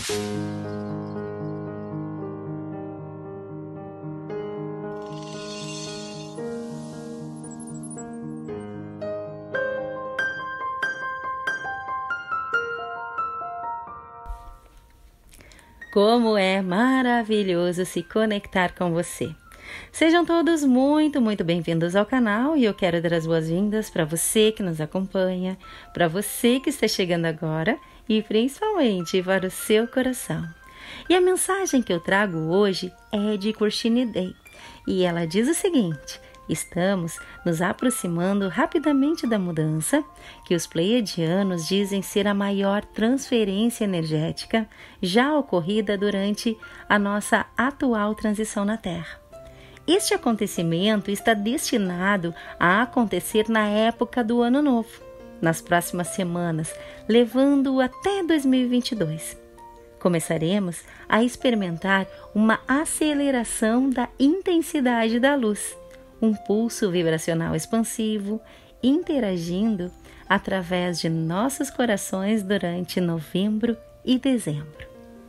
Como é maravilhoso se conectar com você! Sejam todos muito bem-vindos ao canal e eu quero dar as boas-vindas para você que nos acompanha, para você que está chegando agora e principalmente para o seu coração. E a mensagem que eu trago hoje é de Kurshini Day e ela diz o seguinte: estamos nos aproximando rapidamente da mudança que os pleiadianos dizem ser a maior transferência energética já ocorrida durante a nossa atual transição na Terra. Este acontecimento está destinado a acontecer na época do Ano Novo, nas próximas semanas, levando até 2022. Começaremos a experimentar uma aceleração da intensidade da luz, um pulso vibracional expansivo, interagindo através de nossos corações durante novembro e dezembro.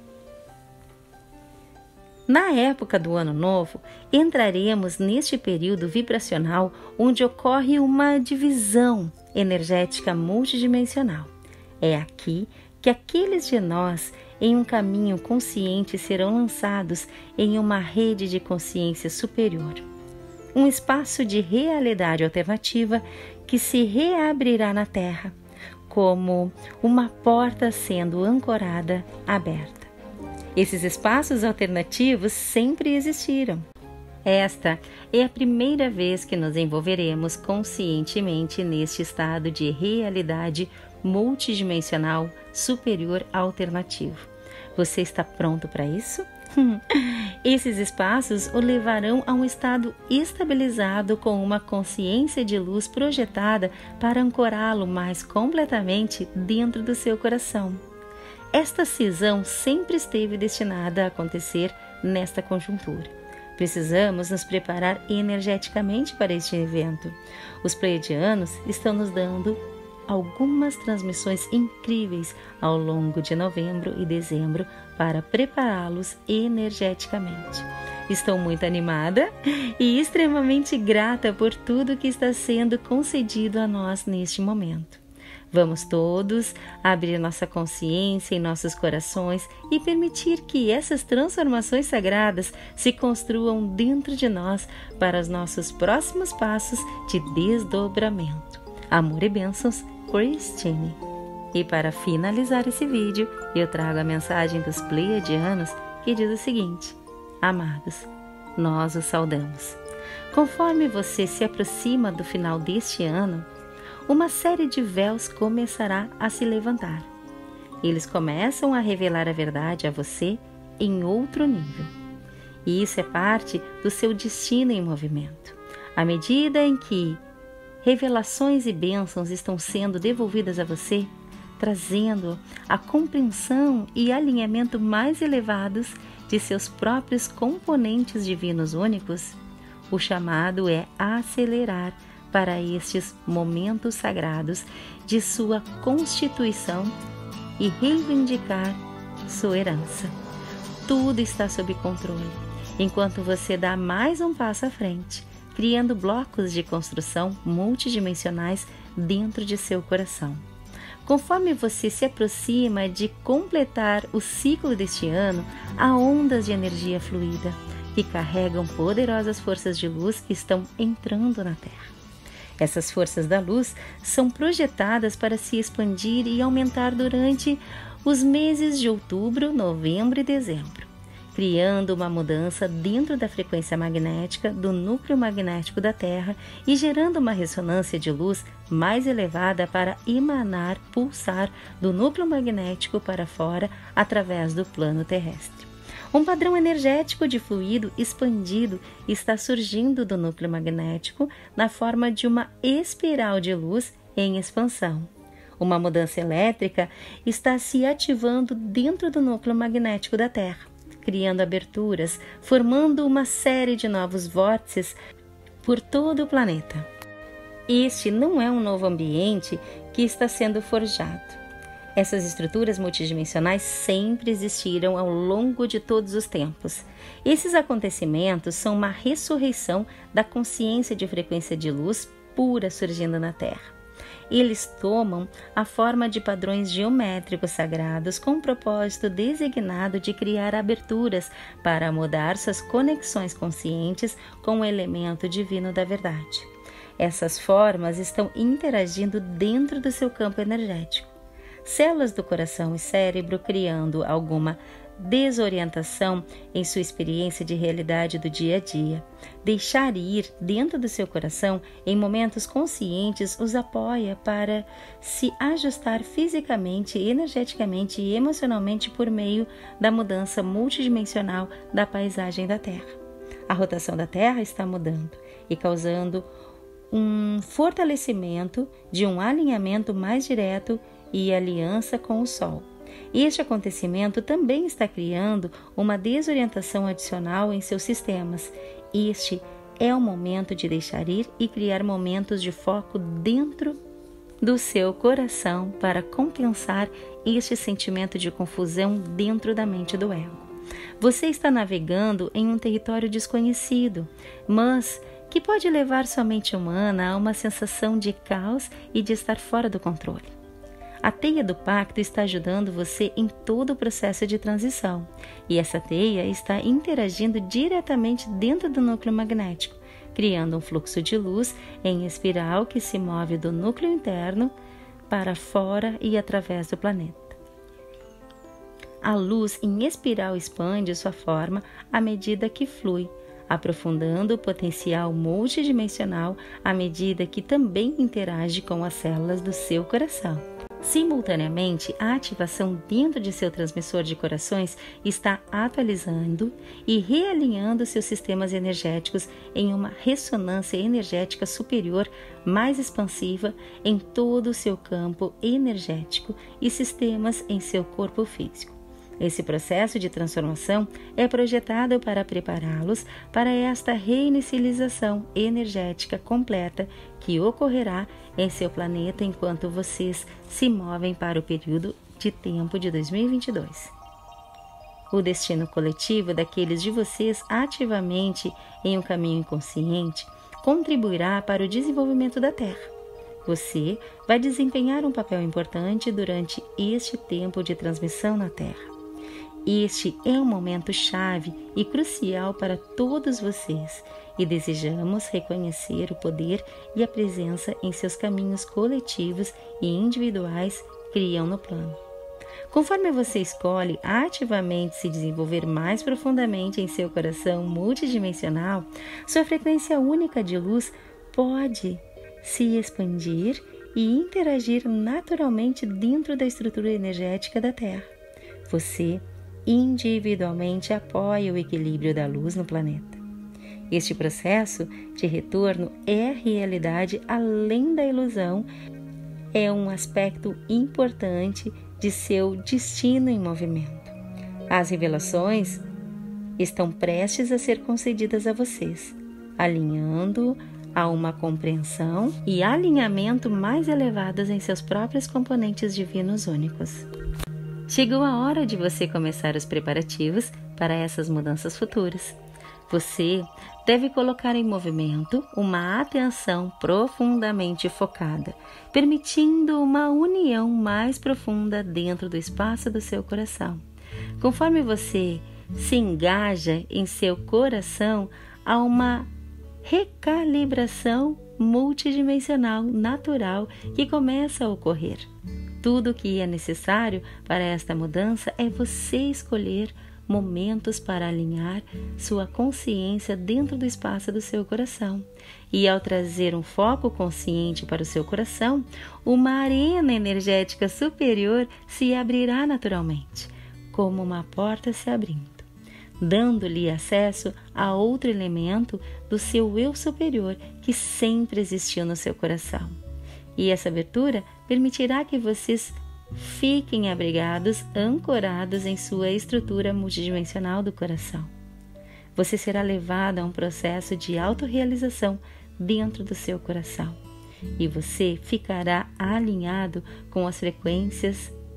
Na época do Ano Novo, entraremos neste período vibracional onde ocorre uma divisão energética multidimensional. É aqui que aqueles de nós em um caminho consciente serão lançados em uma rede de consciência superior. Um espaço de realidade alternativa que se reabrirá na Terra, como uma porta sendo ancorada, aberta. Esses espaços alternativos sempre existiram. Esta é a primeira vez que nos envolveremos conscientemente neste estado de realidade multidimensional superior alternativo. Você está pronto para isso? Esses espaços o levarão a um estado estabilizado com uma consciência de luz projetada para ancorá-lo mais completamente dentro do seu coração. Esta cisão sempre esteve destinada a acontecer nesta conjuntura. Precisamos nos preparar energeticamente para este evento. Os pleiadianos estão nos dando algumas transmissões incríveis ao longo de novembro e dezembro para prepará-los energeticamente. Estou muito animada e extremamente grata por tudo que está sendo concedido a nós neste momento. Vamos todos abrir nossa consciência em nossos corações e permitir que essas transformações sagradas se construam dentro de nós para os nossos próximos passos de desdobramento. Amor e bênçãos, Kurshini. E para finalizar esse vídeo, eu trago a mensagem dos pleiadianos que diz o seguinte: amados, nós os saudamos. Conforme você se aproxima do final deste ano, uma série de véus começará a se levantar. Eles começam a revelar a verdade a você em outro nível. E isso é parte do seu destino em movimento. À medida em que revelações e bênçãos estão sendo devolvidas a você, trazendo a compreensão e alinhamento mais elevados de seus próprios componentes divinos únicos, o chamado é acelerar para estes momentos sagrados de sua constituição e reivindicar sua herança. Tudo está sob controle, enquanto você dá mais um passo à frente, criando blocos de construção multidimensionais dentro de seu coração. Conforme você se aproxima de completar o ciclo deste ano, há ondas de energia fluida que carregam poderosas forças de luz que estão entrando na Terra. Essas forças da luz são projetadas para se expandir e aumentar durante os meses de outubro, novembro e dezembro, criando uma mudança dentro da frequência magnética do núcleo magnético da Terra e gerando uma ressonância de luz mais elevada para emanar, pulsar do núcleo magnético para fora através do plano terrestre. Um padrão energético de fluido expandido está surgindo do núcleo magnético na forma de uma espiral de luz em expansão. Uma mudança elétrica está se ativando dentro do núcleo magnético da Terra, criando aberturas, formando uma série de novos vórtices por todo o planeta. Este não é um novo ambiente que está sendo forjado. Essas estruturas multidimensionais sempre existiram ao longo de todos os tempos. Esses acontecimentos são uma ressurreição da consciência de frequência de luz pura surgindo na Terra. Eles tomam a forma de padrões geométricos sagrados com o propósito designado de criar aberturas para mudar suas conexões conscientes com o elemento divino da verdade. Essas formas estão interagindo dentro do seu campo energético. Células do coração e cérebro criando alguma desorientação em sua experiência de realidade do dia a dia. Deixar ir dentro do seu coração em momentos conscientes os apoia para se ajustar fisicamente, energeticamente e emocionalmente por meio da mudança multidimensional da paisagem da Terra. A rotação da Terra está mudando e causando um fortalecimento de um alinhamento mais direto e aliança com o Sol. Este acontecimento também está criando uma desorientação adicional em seus sistemas. Este é o momento de deixar ir e criar momentos de foco dentro do seu coração para compensar este sentimento de confusão dentro da mente do ego. Você está navegando em um território desconhecido, mas que pode levar sua mente humana a uma sensação de caos e de estar fora do controle. A teia do pacto está ajudando você em todo o processo de transição, e essa teia está interagindo diretamente dentro do núcleo magnético, criando um fluxo de luz em espiral que se move do núcleo interno para fora e através do planeta. A luz em espiral expande sua forma à medida que flui, aprofundando o potencial multidimensional à medida que também interage com as células do seu coração. Simultaneamente, a ativação dentro de seu transmissor de corações está atualizando e realinhando seus sistemas energéticos em uma ressonância energética superior mais expansiva em todo o seu campo energético e sistemas em seu corpo físico. Esse processo de transformação é projetado para prepará-los para esta reinicialização energética completa que ocorrerá em seu planeta enquanto vocês se movem para o período de tempo de 2022. O destino coletivo daqueles de vocês ativamente em um caminho inconsciente contribuirá para o desenvolvimento da Terra. Você vai desempenhar um papel importante durante este tempo de transmissão na Terra. Este é um momento chave e crucial para todos vocês e desejamos reconhecer o poder e a presença em seus caminhos coletivos e individuais criam no plano. Conforme você escolhe ativamente se desenvolver mais profundamente em seu coração multidimensional, sua frequência única de luz pode se expandir e interagir naturalmente dentro da estrutura energética da Terra. Você individualmente apoia o equilíbrio da luz no planeta. Este processo de retorno é a realidade além da ilusão, é um aspecto importante de seu destino em movimento. As revelações estão prestes a ser concedidas a vocês, alinhando a uma compreensão e alinhamento mais elevados em seus próprios componentes divinos únicos. Chegou a hora de você começar os preparativos para essas mudanças futuras. Você deve colocar em movimento uma atenção profundamente focada, permitindo uma união mais profunda dentro do espaço do seu coração. Conforme você se engaja em seu coração, há uma recalibração multidimensional natural que começa a ocorrer. Tudo o que é necessário para esta mudança é você escolher momentos para alinhar sua consciência dentro do espaço do seu coração. E ao trazer um foco consciente para o seu coração, uma arena energética superior se abrirá naturalmente, como uma porta se abrindo, dando-lhe acesso a outro elemento do seu eu superior que sempre existiu no seu coração. E essa abertura permitirá que vocês fiquem abrigados, ancorados em sua estrutura multidimensional do coração. Você será levado a um processo de autorrealização dentro do seu coração. E você ficará alinhado com as frequências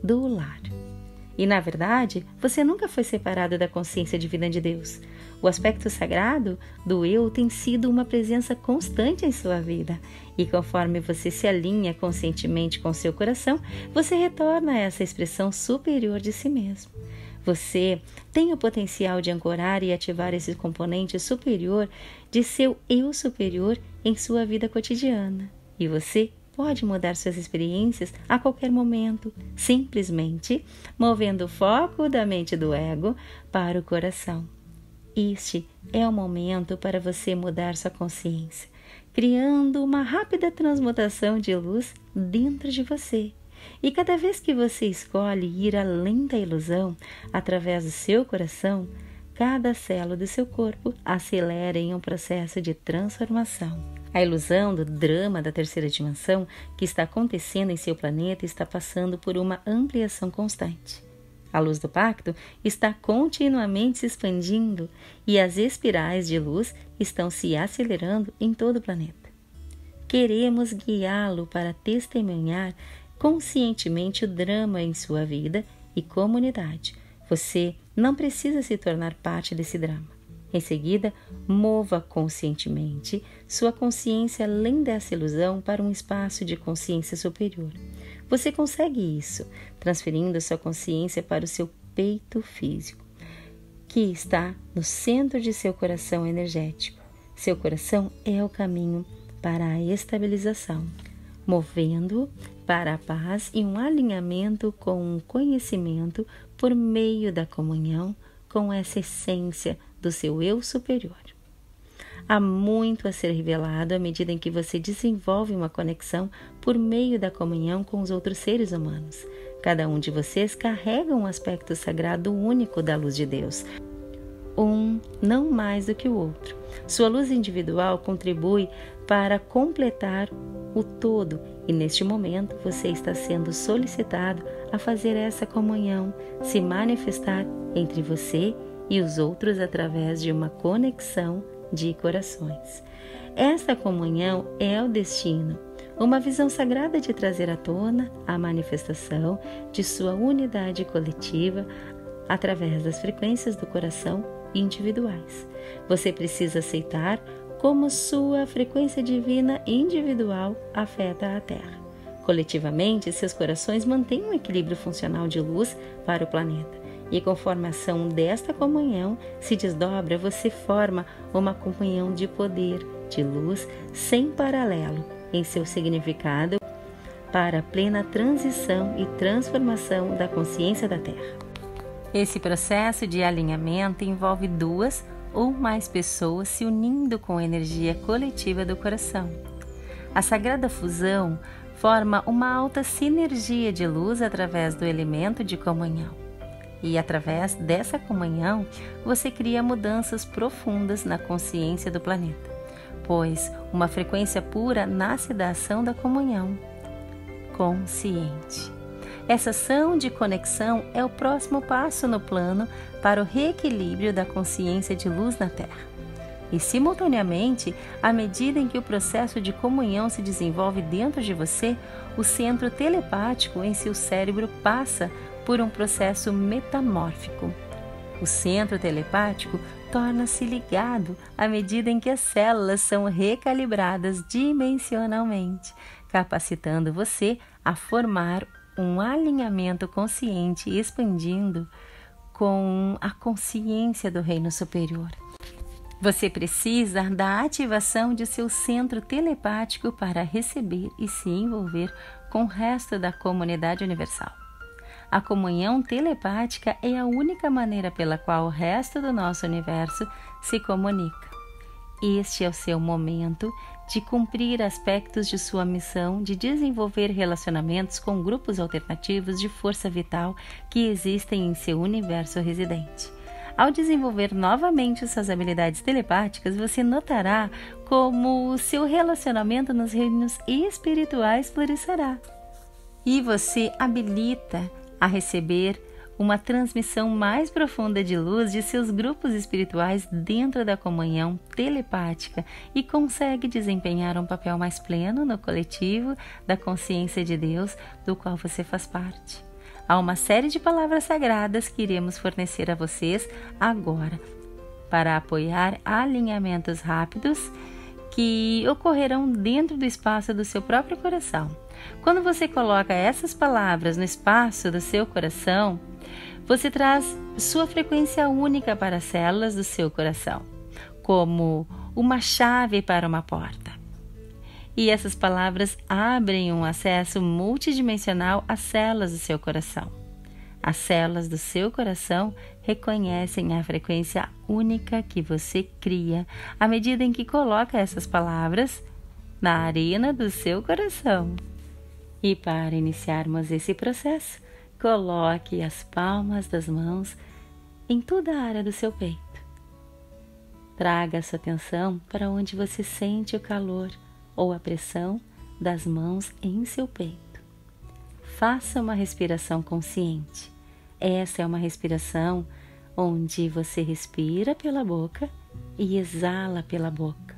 do lar. E, na verdade, você nunca foi separado da consciência divina de Deus. O aspecto sagrado do eu tem sido uma presença constante em sua vida. E conforme você se alinha conscientemente com seu coração, você retorna a essa expressão superior de si mesmo. Você tem o potencial de ancorar e ativar esse componente superior de seu eu superior em sua vida cotidiana. E você pode mudar suas experiências a qualquer momento, simplesmente movendo o foco da mente do ego para o coração. Este é o momento para você mudar sua consciência, criando uma rápida transmutação de luz dentro de você. E cada vez que você escolhe ir além da ilusão, através do seu coração, cada célula do seu corpo acelera em um processo de transformação. A ilusão do drama da terceira dimensão que está acontecendo em seu planeta está passando por uma ampliação constante. A luz do pacto está continuamente se expandindo e as espirais de luz estão se acelerando em todo o planeta. Queremos guiá-lo para testemunhar conscientemente o drama em sua vida e comunidade. Você não precisa se tornar parte desse drama. Em seguida, mova conscientemente sua consciência além dessa ilusão para um espaço de consciência superior. Você consegue isso transferindo sua consciência para o seu peito físico, que está no centro de seu coração energético. Seu coração é o caminho para a estabilização, movendo-o para a paz e um alinhamento com o conhecimento por meio da comunhão com essa essência do seu eu superior. Há muito a ser revelado à medida em que você desenvolve uma conexão por meio da comunhão com os outros seres humanos. Cada um de vocês carrega um aspecto sagrado único da luz de Deus, um não mais do que o outro. Sua luz individual contribui para completar o todo e neste momento você está sendo solicitado a fazer essa comunhão se manifestar entre você e os outros através de uma conexão de corações. Esta comunhão é o destino, uma visão sagrada de trazer à tona a manifestação de sua unidade coletiva através das frequências do coração individuais. Você precisa aceitar como sua frequência divina individual afeta a Terra. Coletivamente, seus corações mantêm um equilíbrio funcional de luz para o planeta. E conforme a ação desta comunhão se desdobra, você forma uma comunhão de poder, de luz, sem paralelo em seu significado para a plena transição e transformação da consciência da Terra. Esse processo de alinhamento envolve duas ou mais pessoas se unindo com a energia coletiva do coração. A sagrada fusão forma uma alta sinergia de luz através do elemento de comunhão. E através dessa comunhão, você cria mudanças profundas na consciência do planeta, pois uma frequência pura nasce da ação da comunhão consciente. Essa ação de conexão é o próximo passo no plano para o reequilíbrio da consciência de luz na Terra. E, simultaneamente, à medida em que o processo de comunhão se desenvolve dentro de você, o centro telepático em seu cérebro passa por um processo metamórfico. O centro telepático torna-se ligado à medida em que as células são recalibradas dimensionalmente, capacitando você a formar um alinhamento consciente e expandindo com a consciência do reino superior. Você precisa da ativação de seu centro telepático para receber e se envolver com o resto da comunidade universal. A comunhão telepática é a única maneira pela qual o resto do nosso universo se comunica. Este é o seu momento de cumprir aspectos de sua missão de desenvolver relacionamentos com grupos alternativos de força vital que existem em seu universo residente. Ao desenvolver novamente suas habilidades telepáticas, você notará como o seu relacionamento nos reinos espirituais florescerá. E você habilita a receber uma transmissão mais profunda de luz de seus grupos espirituais dentro da comunhão telepática e consegue desempenhar um papel mais pleno no coletivo da consciência de Deus do qual você faz parte. Há uma série de palavras sagradas que iremos fornecer a vocês agora para apoiar alinhamentos rápidos que ocorrerão dentro do espaço do seu próprio coração. Quando você coloca essas palavras no espaço do seu coração, você traz sua frequência única para as células do seu coração, como uma chave para uma porta. E essas palavras abrem um acesso multidimensional às células do seu coração. As células do seu coração reconhecem a frequência única que você cria à medida em que coloca essas palavras na arena do seu coração. E para iniciarmos esse processo, coloque as palmas das mãos em toda a área do seu peito. Traga a sua atenção para onde você sente o calor ou a pressão das mãos em seu peito. Faça uma respiração consciente. Essa é uma respiração onde você respira pela boca e exala pela boca.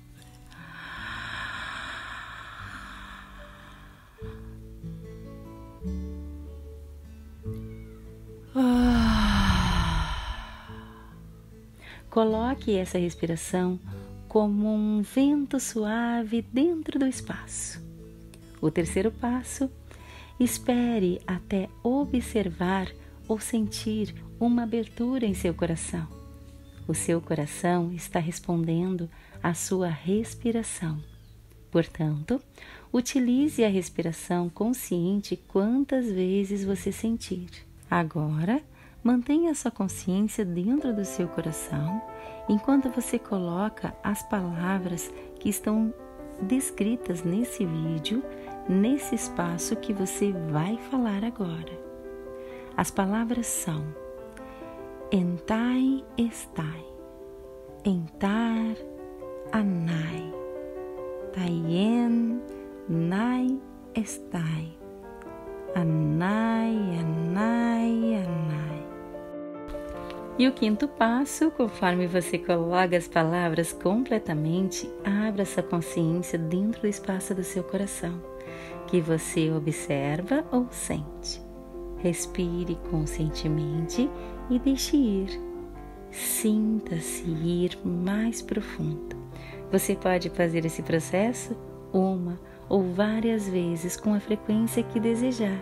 Coloque essa respiração como um vento suave dentro do espaço. O terceiro passo, espere até observar ou sentir uma abertura em seu coração. O seu coração está respondendo à sua respiração. Portanto, utilize a respiração consciente quantas vezes você sentir. Agora, mantenha sua consciência dentro do seu coração enquanto você coloca as palavras que estão descritas nesse vídeo, nesse espaço que você vai falar agora. As palavras são Entai estai, Entar anai, Taien nai estai, Anai, anai, anai. E o quinto passo, conforme você coloca as palavras completamente, abra essa consciência dentro do espaço do seu coração, que você observa ou sente. Respire conscientemente e deixe ir. Sinta-se ir mais profundo. Você pode fazer esse processo uma ou várias vezes com a frequência que desejar.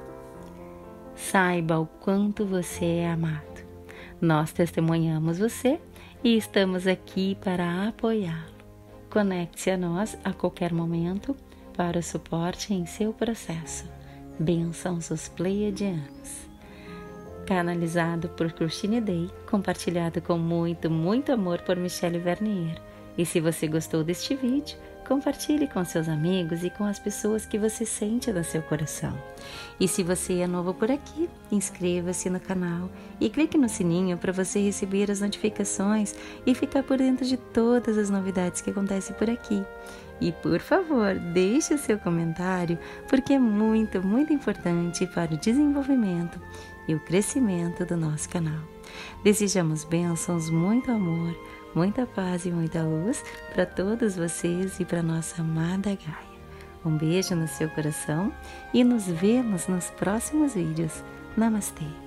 Saiba o quanto você é amado. Nós testemunhamos você e estamos aqui para apoiá-lo. Conecte-se a nós a qualquer momento para o suporte em seu processo. Bênçãos os Pleiadianos. Canalizado por Christine Day, compartilhado com muito, muito amor por Michele Vernier. E se você gostou deste vídeo, compartilhe com seus amigos e com as pessoas que você sente no seu coração. E se você é novo por aqui, inscreva-se no canal e clique no sininho para você receber as notificações e ficar por dentro de todas as novidades que acontecem por aqui. E por favor, deixe o seu comentário, porque é muito, muito importante para o desenvolvimento e o crescimento do nosso canal. Desejamos bênçãos, muito amor, muita paz e muita luz para todos vocês e para nossa amada Gaia. Um beijo no seu coração e nos vemos nos próximos vídeos. Namastê!